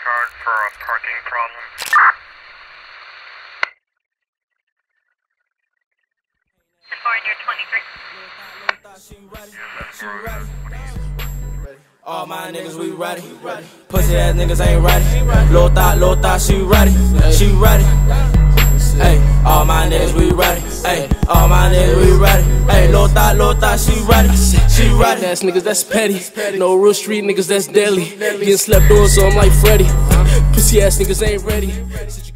card for a parking problem. All my niggas, we ready. Pussy ass niggas ain't ready. Low thought, she ready. She ready. Hey, all my niggas, we ready. Hey, all my niggas, we ready. Hey, low thought, she ready. She ready. Ass niggas, that's petty. No real street niggas, that's deadly. Getting slept on, so I'm like Freddy. Pussy ass niggas ain't ready.